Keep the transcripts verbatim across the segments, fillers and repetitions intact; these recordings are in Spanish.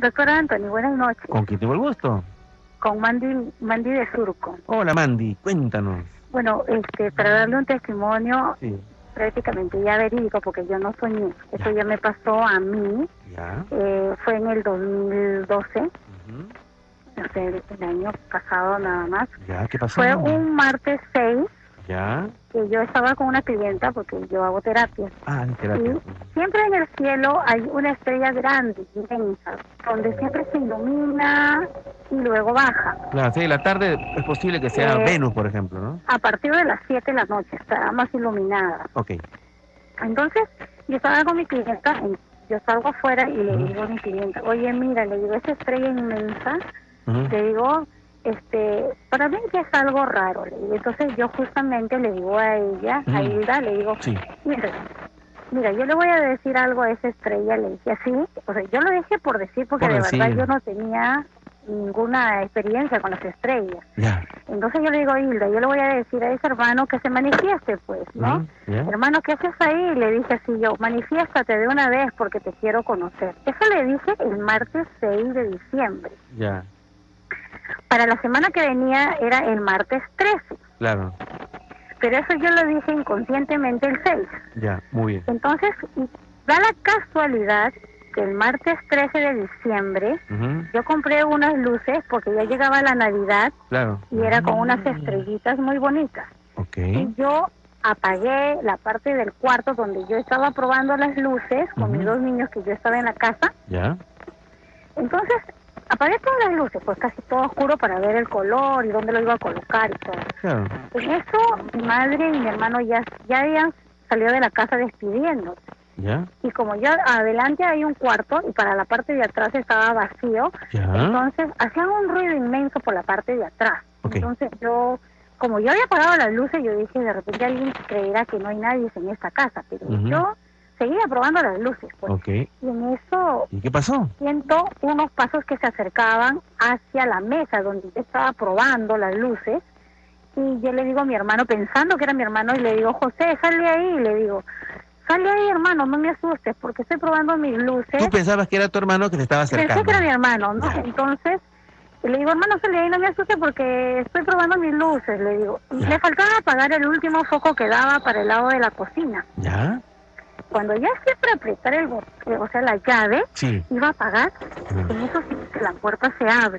Doctor Anthony, buenas noches. ¿Con quién tengo el gusto? Con Mandy, Mandy de Surco. Hola Mandy, cuéntanos. Bueno, este, para darle un testimonio Sí. prácticamente ya verídico, porque yo no soñé. Eso Ya. ya me pasó a mí. Ya. Eh, fue en el dos mil doce, Ujú. o sea, el, el año pasado nada más. Ya, ¿qué pasó? Fue un martes seis Ya. que yo estaba con una clienta, porque yo hago terapia. Ah, en terapia. Y siempre en el cielo hay una estrella grande, inmensa, donde siempre se ilumina y luego baja. Claro, sí, en la tarde es posible que sea Eh, Venus, por ejemplo, ¿no? A partir de las siete de la noche está más iluminada. Ok. Entonces, yo estaba con mi clienta, en- yo salgo afuera y le Ujú. digo a mi clienta, oye, mira, le digo, esa estrella inmensa, Ujú. le digo, este, para mí que es algo raro, le digo. Entonces yo justamente le digo a ella, a Ujú. Hilda, le digo, Sí. mira, mira, yo le voy a decir algo a esa estrella, le dije así, o sea, yo lo dije por decir, porque Por de decir. verdad yo no tenía ninguna experiencia con las estrellas. Ya. Entonces yo le digo, Hilda, yo le voy a decir a ese hermano que se manifieste, pues, ¿no? Ujú. Ya. Hermano, ¿qué haces ahí? Le dije así yo, manifiéstate de una vez porque te quiero conocer. Eso le dije el martes seis de diciembre. Ya. Para la semana que venía era el martes trece, Claro. pero eso yo lo dije inconscientemente el seis. Ya. Muy bien. Entonces, da la casualidad que el martes trece de diciembre Ujú. yo compré unas luces porque ya llegaba la Navidad Claro. y era con unas estrellitas muy bonitas. Ok. Y yo apagué la parte del cuarto donde yo estaba probando las luces con Ujú. mis dos niños que yo estaba en la casa. Ya. Entonces apagué todas las luces, pues casi todo oscuro para ver el color y dónde lo iba a colocar y todo. Claro. En eso mi madre y mi hermano ya, ya habían salido de la casa despidiéndose. Ya. Y como ya adelante hay un cuarto y para la parte de atrás estaba vacío, Ya. entonces hacían un ruido inmenso por la parte de atrás. Ok. Entonces yo, como yo había apagado las luces, yo dije, de repente alguien creerá que no hay nadie en esta casa, pero Ujú. yo seguía probando las luces, pues. Ok. Y en eso ¿Y qué pasó? siento unos pasos que se acercaban hacia la mesa donde yo estaba probando las luces, y yo le digo a mi hermano, pensando que era mi hermano, y le digo, José, sale ahí, y le digo, sale ahí, hermano, no me asustes, porque estoy probando mis luces. Tú pensabas que era tu hermano que te estaba Pensé acercando. que era mi hermano, ¿no? Ya. Entonces, le digo, hermano, sale ahí, no me asustes porque estoy probando mis luces, le digo. Ya. Le faltaba apagar el último foco que daba para el lado de la cocina. ¿Ya? Cuando ya esté para apretar el, bo- eh, o sea, la llave, Sí. iba a apagar, Ujú. en eso sí que la puerta se abre.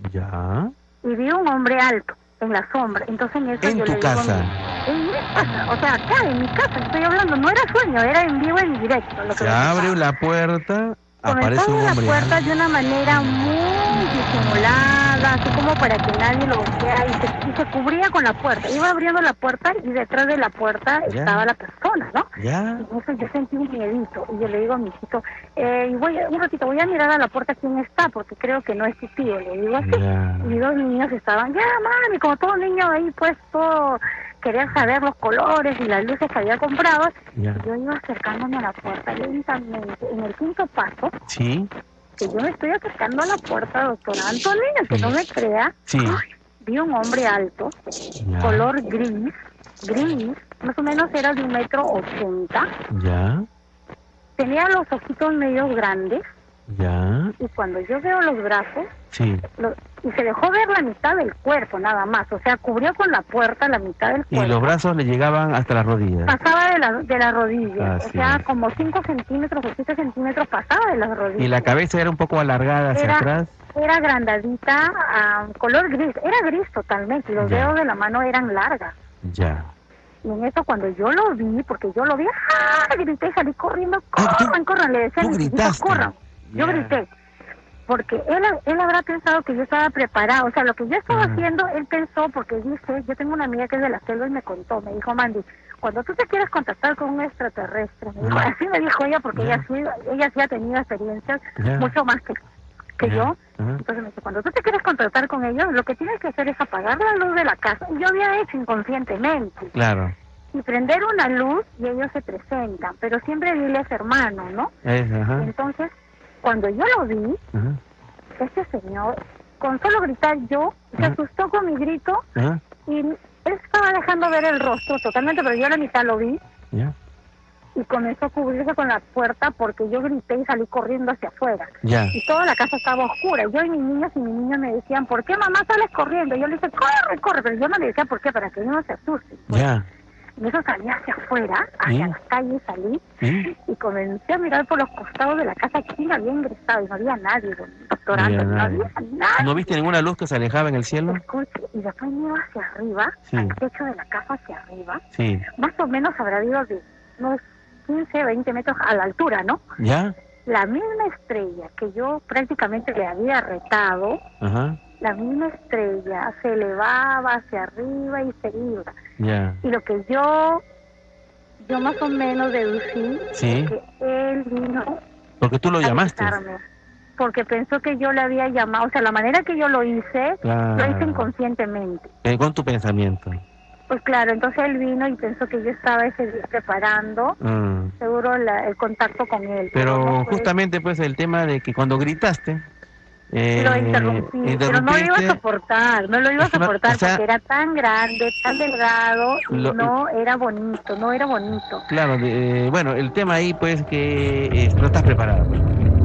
Ya. Y vi un hombre alto en la sombra. Entonces en eso En yo tu le digo, casa. en mi casa, o sea, acá en mi casa estoy hablando, no era sueño, era en vivo, en directo. Lo que Se me abre pasaba. la puerta, Comenzó aparece a un abrir la hombre. puerta alto. de una manera muy disimulada, así como para que nadie lo vea, y se, y se cubría con la puerta. Iba abriendo la puerta y detrás de la puerta Ya. estaba la persona, ¿no? Ya. Y en eso yo sentí un miedito y yo le digo a mi hijito, eh, y voy a- un ratito, voy a mirar a la puerta quién está, porque creo que no es tu tío, le digo así. Ya. Y dos niños estaban, ya mami, como todo niño ahí puesto, quería saber los colores y las luces que había comprado. Ya. Y yo iba acercándome a la puerta lentamente. En el quinto paso, Sí. que yo me estoy acercando a la puerta, doctor Antonio, que Sí. no me crea, Sí. vi un hombre alto, Ya. color gris, gris, más o menos era de un metro ochenta, Ya. tenía los ojitos medio grandes, Ya. y cuando yo veo los brazos, Sí. lo- y se dejó ver la mitad del cuerpo nada más, o sea, cubrió con la puerta la mitad del Y cuerpo. los brazos le llegaban hasta las rodillas. Pasaba de la, de la rodilla, Así o sea, es. como cinco centímetros o siete centímetros pasaba de las rodillas. Y la cabeza era un poco alargada hacia Era, atrás. era grandadita, ah, color gris, era gris totalmente, y los Ya. dedos de la mano eran largas. Ya. Y en eso cuando yo lo vi, porque yo lo vi, ¡ah! Grité y salí corriendo, Ah, tú- corran, corran, le decía a tú mis hijitos, gritaste. corran. Yo Ya. grité, porque él, él habrá pensado que yo estaba preparado, o sea, lo que yo estaba Ah. haciendo, él pensó, porque dice, yo tengo una amiga que es de la selva y me contó, me dijo, Mandy, cuando tú te quieres contactar con un extraterrestre, me dijo, Ya. así me dijo ella, porque Ya. ella sí, ella sí ha tenido experiencias Ya. mucho más que, que Ya. yo. Ajá. Entonces me dice, cuando tú te quieres contactar con ellos, lo que tienes que hacer es apagar la luz de la casa. Y yo había hecho inconscientemente. Claro. Y prender una luz y ellos se presentan. Pero siempre diles hermano, ¿no? Es, ajá. Entonces, cuando yo lo vi, Ajá. este señor, con solo gritar yo, se Ajá. asustó con mi grito Ajá. y él estaba dejando ver el rostro totalmente, pero yo a la mitad lo vi. Ya. Y y comenzó a cubrirse con la puerta porque yo grité y salí corriendo hacia afuera. Ya. Y toda la casa estaba oscura. Yo y mis niñas y mis niños me decían, ¿por qué mamá sales corriendo? Y yo le dije, corre, corre, pero yo no le decía por qué, para que ellos no se asusten. Pues. Ya. Y eso salí hacia afuera, hacia ¿Sí? la calle salí, ¿Sí? y comencé a mirar por los costados de la casa quién había ingresado, y no había nadie, don doctor No había Anderson, no nadie. había nadie. ¿No viste ninguna luz que se alejaba en el cielo? Escuche, y después me iba hacia arriba, Sí. al techo de la casa hacia arriba, Sí. más o menos habrá habido de unos quince, veinte metros a la altura, ¿no? ¿Ya? La misma estrella que yo prácticamente le había retado, Ajá. la misma estrella se elevaba hacia arriba y se iba. Ya. Y lo que yo, yo más o menos deducí, Sí. que él vino Porque tú lo a llamaste. visitarme, porque pensó que yo le había llamado, o sea, la manera que yo lo hice, Claro. lo hice inconscientemente. Eh, con tu pensamiento. Pues claro, entonces él vino y pensó que yo estaba ese día preparando, Mm. seguro, la- el contacto con él. Pero no fue- justamente pues el tema de que cuando gritaste, eh, Lo interrumpí, pero no lo iba a interrumpiste, soportar, no lo iba a Es una- soportar o sea, porque era tan grande, tan delgado y lo- no era bonito, no era bonito. claro, de- eh, bueno, el tema ahí pues que eh, no estás preparado.